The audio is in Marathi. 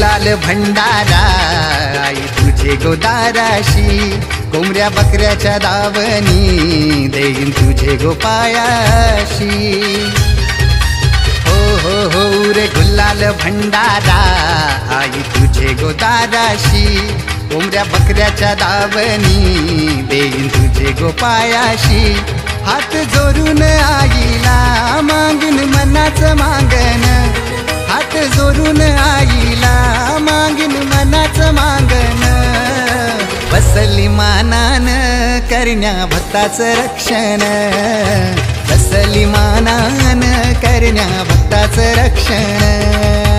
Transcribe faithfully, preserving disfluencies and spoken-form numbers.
गुलाल भंडारा आई तुझे गोदाराशी, कोंबड्या बकऱ्याच्या दावणी देईन तुझे गोपायाशी। हो हो हो रे गुलाल भंडारा आई तुझे गोदाराशी, कोंबड्या बकऱ्याच्या दावणी देईन तुझे गोपायाशी। हात जोडून आईला मागीन मनाचं मागन, हात जोडून आईला मागीन मनाचं मागन। बसली मानान करण्या भक्ताचं रक्षण, बसली मानान करण्या भक्ताचं रक्षण।